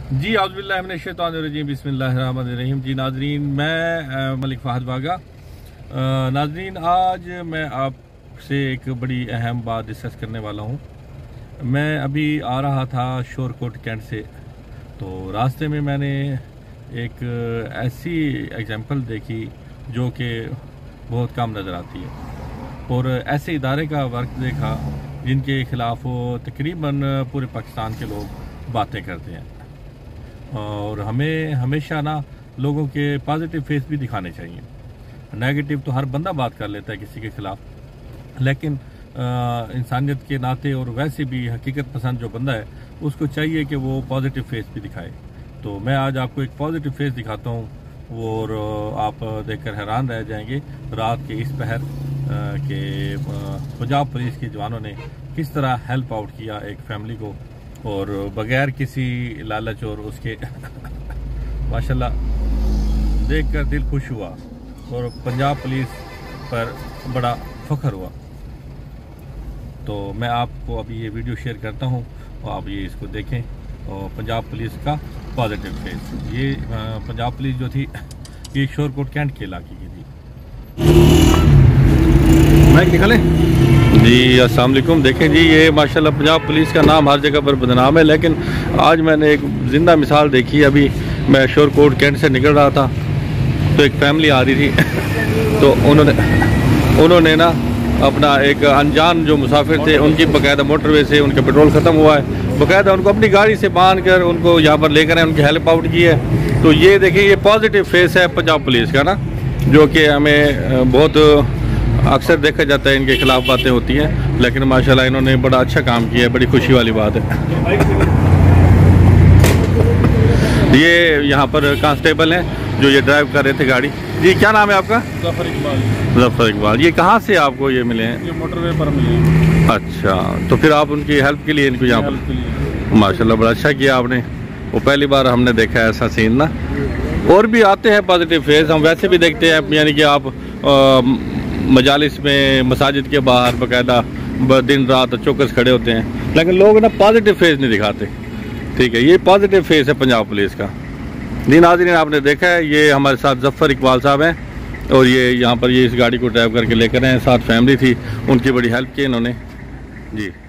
जी औज़ुबिल्लाहि मिनश शैतानिर्रजीम बिस्मिल्लाहिर्रहमानिर्रहीम। जी नाजरीन, मैं मलिक फ़हद बागा। नाजरीन, आज मैं आपसे एक बड़ी अहम बात डिस्कस करने वाला हूँ। मैं अभी आ रहा था शोरकोट कैंट से, तो रास्ते में मैंने एक ऐसी एग्जाम्पल देखी जो कि बहुत कम नज़र आती है, और ऐसे इदारे का वर्क देखा जिनके ख़िलाफ़ तकरीबन पूरे पाकिस्तान के लोग बातें करते हैं। और हमें हमेशा ना लोगों के पॉजिटिव फेस भी दिखाने चाहिए। नेगेटिव तो हर बंदा बात कर लेता है किसी के ख़िलाफ़, लेकिन इंसानियत के नाते और वैसे भी हकीकत पसंद जो बंदा है उसको चाहिए कि वो पॉजिटिव फेस भी दिखाए। तो मैं आज आपको एक पॉजिटिव फेस दिखाता हूँ और आप देखकर हैरान रह जाएंगे रात के इस पहर के पंजाब पुलिस के जवानों ने किस तरह हेल्प आउट किया एक फैमिली को, और बगैर किसी लालच, और उसके माशाल्लाह देखकर दिल खुश हुआ और पंजाब पुलिस पर बड़ा फख्र हुआ। तो मैं आपको अभी ये वीडियो शेयर करता हूँ और आप ये इसको देखें। और पंजाब पुलिस का पॉजिटिव फेस, ये पंजाब पुलिस जो थी ये शोरकोट कैंट के इलाके की थी। माइक निकालें जी। अस्सलाम वालेकुम। देखें जी, ये माशाल्लाह पंजाब पुलिस का नाम हर जगह पर बदनाम है, लेकिन आज मैंने एक ज़िंदा मिसाल देखी। अभी मैं शोरकोट कैंट से निकल रहा था तो एक फैमिली आ रही थी, तो उन्होंने ना अपना एक अनजान जो मुसाफिर थे उनकी बाकायदा मोटरवे से उनका पेट्रोल ख़त्म हुआ है, बाकायदा उनको अपनी गाड़ी से बांध कर उनको यहाँ पर लेकर आए, उनकी हेल्प आउट की है। तो ये देखिए, ये पॉजिटिव फेस है पंजाब पुलिस का ना, जो कि हमें बहुत अक्सर देखा जाता है इनके खिलाफ बातें होती हैं, लेकिन माशाल्लाह इन्होंने बड़ा अच्छा काम किया है। बड़ी खुशी वाली बात है। ये यहाँ पर कांस्टेबल हैं जो ये ड्राइव कर रहे थे गाड़ी। जी, क्या नाम है आपका? जफर इकबाल। जफर इकबाल। ये कहाँ से आपको ये मिले हैं? ये मोटरवे पर मिले हैं। अच्छा, तो फिर आप उनकी हेल्प के लिए इनको यहाँ पर? माशाल्लाह बड़ा अच्छा किया आपने। वो पहली बार हमने देखा है ऐसा सीन ना। और भी आते हैं पॉजिटिव फेस, हम वैसे भी देखते हैं, यानी कि आप मजालिस में मसाजिद के बाहर बाकायदा दिन रात चौकस खड़े होते हैं, लेकिन लोग ना पॉजिटिव फेस नहीं दिखाते। ठीक है, ये पॉजिटिव फेस है पंजाब पुलिस का। जी नाज़रीन, आपने देखा है ये हमारे साथ जफर इकबाल साहब हैं, और ये यहाँ पर ये इस गाड़ी को ड्राइव करके लेकर आए, साथ फैमिली थी, उनकी बड़ी हेल्प की इन्होंने जी।